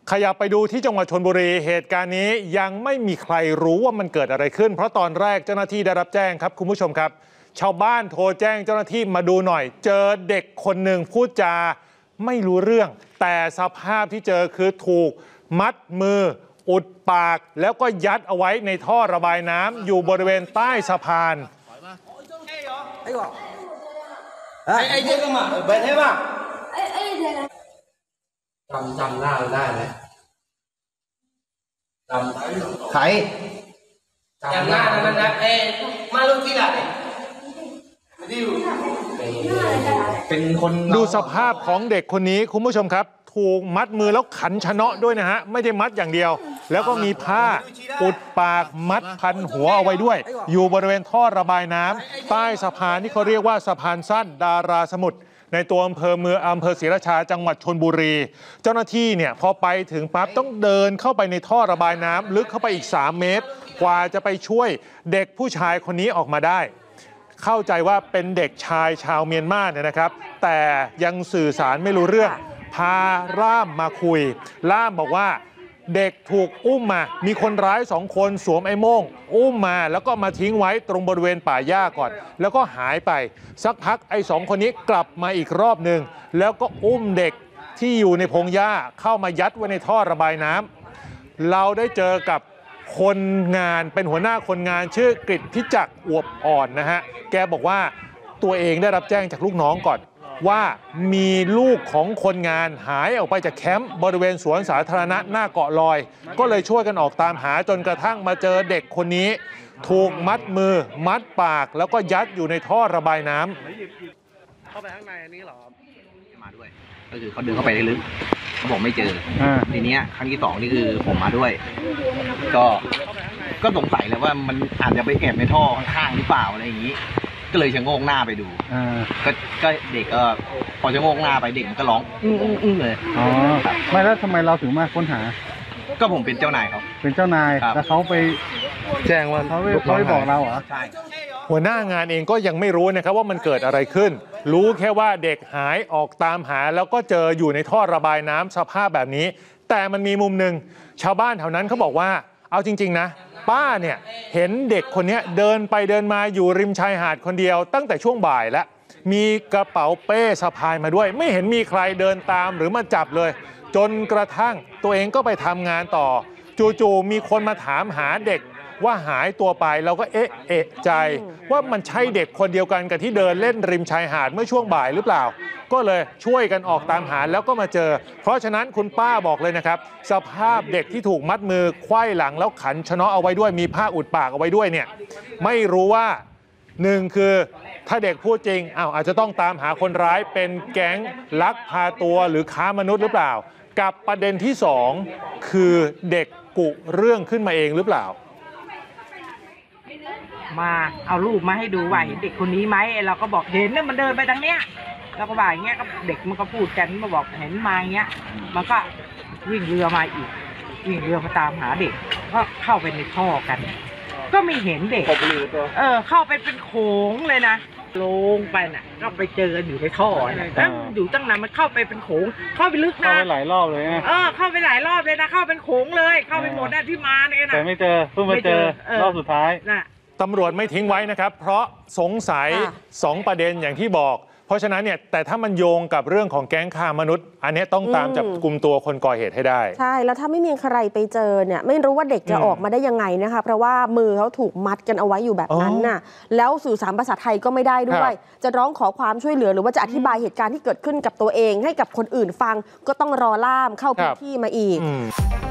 ขยับไปดูที่จังหวัดชลบุรีเหตุการณ์นี้ยังไม่มีใครรู้ว่ามันเกิดอะไรขึ้นเพราะตอนแรกเจ้าหน้าที่ได้รับแจ้งครับคุณผู้ชมครับชาวบ้านโทรแจ้งเจ้าหน้าที่มาดูหน่อยเจอเด็กคนหนึ่งพูดจาไม่รู้เรื่องแต่สภาพที่เจอคือถูกมัดมืออุดปากแล้วก็ยัดเอาไว้ในท่อระบายน้ำอยู่บริเวณใต้สะพานจำหน้าได้ไหมใครจำหน้ามันนะมาลูกที่ไหนเป็นคนดูสภาพของเด็กคนนี้คุณผู้ชมครับถูกมัดมือแล้วขันชะเนาะด้วยนะฮะไม่ได้มัดอย่างเดียวแล้วก็มีผ้าอุดปากมัดพันหัวเอาไว้ด้วยอยู่บริเวณท่อระบายน้ำใต้สะพานที่เขาเรียกว่าสะพานสั้นดาราสมุทรในตัวอำเภอเมืองอำเภอศรีราชาจังหวัดชลบุรีเจ้าหน้าที่เนี่ยพอไปถึงปั๊บต้องเดินเข้าไปในท่อระบายน้ำลึกเข้าไปอีก3 เมตรกว่าจะไปช่วยเด็กผู้ชายคนนี้ออกมาได้เข้าใจว่าเป็นเด็กชายชาวเมียนมาเนี่ยนะครับแต่ยังสื่อสารไม่รู้เรื่องพาล่ามมาคุยล่ามบอกว่าเด็กถูกอุ้มมามีคนร้าย2 คนสวมไอ้โม่งอุ้มมาแล้วก็มาทิ้งไว้ตรงบริเวณป่าหญ้าก่อนแล้วก็หายไปสักพักไอ้2 คนนี้กลับมาอีกรอบหนึ่งแล้วก็อุ้มเด็กที่อยู่ในพงหญ้าเข้ามายัดไว้ในท่อระบายน้ำเราได้เจอกับคนงานเป็นหัวหน้าคนงานชื่อกฤษพิจักรอวบอ่อนนะฮะแกบอกว่าตัวเองได้รับแจ้งจากลูกน้องก่อนว่ามีลูกของคนงานหายออกไปจากแคมป์บริเวณสวนสาธารณะหน้าเกาะลอยก็เลยช่วยกันออกตามหาจนกระทั่งมาเจอเด็กคนนี้ถูกมัดมือมัดปากแล้วก็ยัดอยู่ในท่อระบายน้ำเข้าไปข้างในอันนี้เหรอมาด้วยก็คือเขาดึงเข้าไปลึกเขาบอกไม่เจอทีนี้ครั้งที่2นี่คือผมมาด้วยก็สงสัยแล้วว่ามันอาจจะไปแอบในท่อข้างๆหรือเปล่าอะไรอย่างนี้ก็เลยชะโงกหน้าไปดูก็เด็กก็พอชะโงกหน้าไปเด็กมันก็ร้องเลยอ๋อไม่แล้วทำไมเราถึงมาค้นหาก็ผมเป็นเจ้านายเขาเป็นเจ้านายแล้วเขาไปแจ้งว่าเขาไม่บอกเราเหรอใช่หัวหน้างานเองก็ยังไม่รู้นะครับว่ามันเกิดอะไรขึ้นรู้แค่ว่าเด็กหายออกตามหาแล้วก็เจออยู่ในท่อระบายน้ำสภาพแบบนี้แต่มันมีมุมหนึ่งชาวบ้านแถวนั้นเขาบอกว่าเอาจริงๆนะป้าเนี่ยเห็นเด็กคนนี้เดินไปเดินมาอยู่ริมชายหาดคนเดียวตั้งแต่ช่วงบ่ายแล้วมีกระเป๋าเป้สะพายมาด้วยไม่เห็นมีใครเดินตามหรือมาจับเลยจนกระทั่งตัวเองก็ไปทำงานต่อจู่ๆมีคนมาถามหาเด็กว่าหายตัวไปเราก็เอ๊ะใจว่ามันใช่เด็กคนเดียวกันกับที่เดินเล่นริมชายหาดเมื่อช่วงบ่ายหรือเปล่าก็เลยช่วยกันออกตามหาแล้วก็มาเจอเพราะฉะนั้นคุณป้าบอกเลยนะครับสภาพเด็กที่ถูกมัดมือไขว้หลังแล้วขันชะเนาะเอาไว้ด้วยมีผ้าอุดปากเอาไว้ด้วยเนี่ยไม่รู้ว่า1คือถ้าเด็กพูดจริงอาจจะต้องตามหาคนร้ายเป็นแก๊งลักพาตัวหรือค้ามนุษย์หรือเปล่ากับประเด็นที่2คือเด็กกุเรื่องขึ้นมาเองหรือเปล่ามาเอารูปมาให้ดูว่าเห็นเด็กคนนี้ไหมเราก็บอกเห็นเนี่ยมันเดินไปทางเนี้ยเราก็บ่ายเงี้ยก็เด็กมันก็พูดกันมาบอกเห็นมาเงี้ยมันก็วิ่งเรือมาอีกวิ่งเรือมาตามหาเด็กก็เข้าไปในท่อกันก็ไม่เห็นเด็กเข้าไปเป็นโขงเลยนะลงไปน่ะก็ไปเจอกันอยู่ในท่ออยู่ตั้งนานมันเข้าไปเป็นโขงเข้าไปลึกนะเข้าไปหลายรอบเลยนะเข้าไปหลายรอบเลยนะเข้าเป็นโขงเลยเข้าไปหมดที่มาเนี่ยนะแต่ไม่เจอเพิ่งมาเจอรอบสุดท้ายน่ะตำรวจไม่ทิ้งไว้นะครับเพราะสงสัย2 ประเด็นอย่างที่บอกเพราะฉะนั้นเนี่ยแต่ถ้ามันโยงกับเรื่องของแก๊งค้ามนุษย์อันนี้ต้องตามจับกุมตัวคนก่อเหตุให้ได้ใช่แล้วถ้าไม่มีใครไปเจอเนี่ยไม่รู้ว่าเด็กจะออกมาได้ยังไงนะคะเพราะว่ามือเขาถูกมัดกันเอาไว้อยู่แบบนั้นน่ะแล้วสื่อสารภาษาไทยก็ไม่ได้ด้วยจะร้องขอความช่วยเหลือหรือว่าจะอธิบายเหตุการณ์ที่เกิดขึ้นกับตัวเองให้กับคนอื่นฟังก็ต้องรอล่ามเข้าพื้นที่มาอีก